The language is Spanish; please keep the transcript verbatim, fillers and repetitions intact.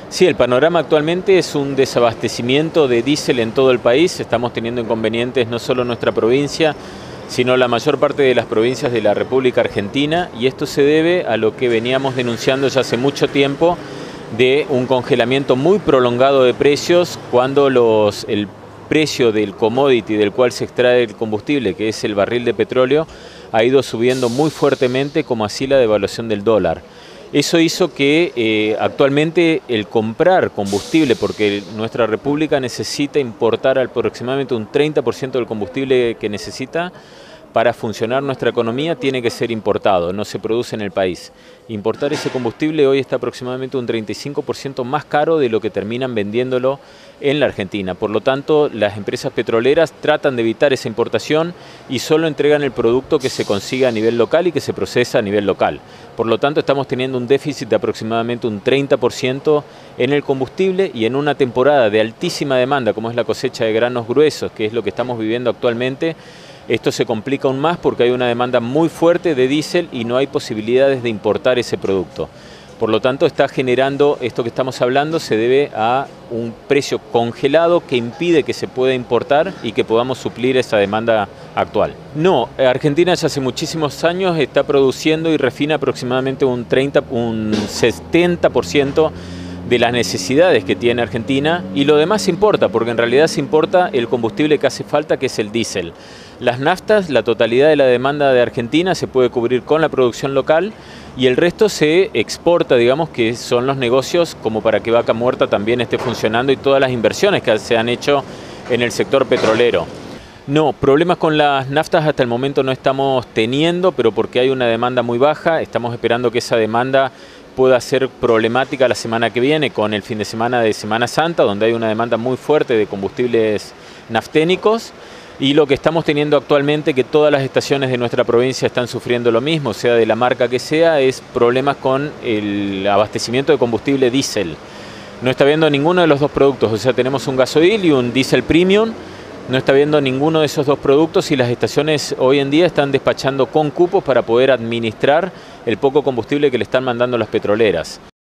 Sí, el panorama actualmente es un desabastecimiento de diésel en todo el país. Estamos teniendo inconvenientes no solo en nuestra provincia, sino la mayor parte de las provincias de la República Argentina, y esto se debe a lo que veníamos denunciando ya hace mucho tiempo de un congelamiento muy prolongado de precios cuando los, el precio del commodity del cual se extrae el combustible, que es el barril de petróleo, ha ido subiendo muy fuertemente, como así la devaluación del dólar. Eso hizo que eh, actualmente el comprar combustible, porque nuestra república necesita importar aproximadamente un treinta por ciento del combustible que necesita para funcionar nuestra economía, tiene que ser importado, no se produce en el país. Importar ese combustible hoy está aproximadamente un treinta y cinco por ciento más caro de lo que terminan vendiéndolo en la Argentina. Por lo tanto, las empresas petroleras tratan de evitar esa importación y solo entregan el producto que se consigue a nivel local y que se procesa a nivel local. Por lo tanto, estamos teniendo un déficit de aproximadamente un treinta por ciento en el combustible, y en una temporada de altísima demanda, como es la cosecha de granos gruesos, que es lo que estamos viviendo actualmente, esto se complica aún más porque hay una demanda muy fuerte de diésel y no hay posibilidades de importar ese producto. Por lo tanto, está generando, esto que estamos hablando se debe a un precio congelado que impide que se pueda importar y que podamos suplir esa demanda actual. No, Argentina ya hace muchísimos años está produciendo y refina aproximadamente un treinta, un setenta por ciento de las necesidades que tiene Argentina, y lo demás se importa, porque en realidad se importa el combustible que hace falta, que es el diésel. Las naftas, la totalidad de la demanda de Argentina se puede cubrir con la producción local, y el resto se exporta, digamos, que son los negocios como para que Vaca Muerta también esté funcionando y todas las inversiones que se han hecho en el sector petrolero. No, problemas con las naftas hasta el momento no estamos teniendo, pero porque hay una demanda muy baja. Estamos esperando que esa demanda pueda ser problemática la semana que viene con el fin de semana de Semana Santa, donde hay una demanda muy fuerte de combustibles nafténicos. Y lo que estamos teniendo actualmente, que todas las estaciones de nuestra provincia están sufriendo lo mismo, sea de la marca que sea, es problemas con el abastecimiento de combustible diésel. No está habiendo ninguno de los dos productos, o sea, tenemos un gasoil y un diésel premium. No está habiendo ninguno de esos dos productos, y las estaciones hoy en día están despachando con cupos para poder administrar el poco combustible que le están mandando las petroleras.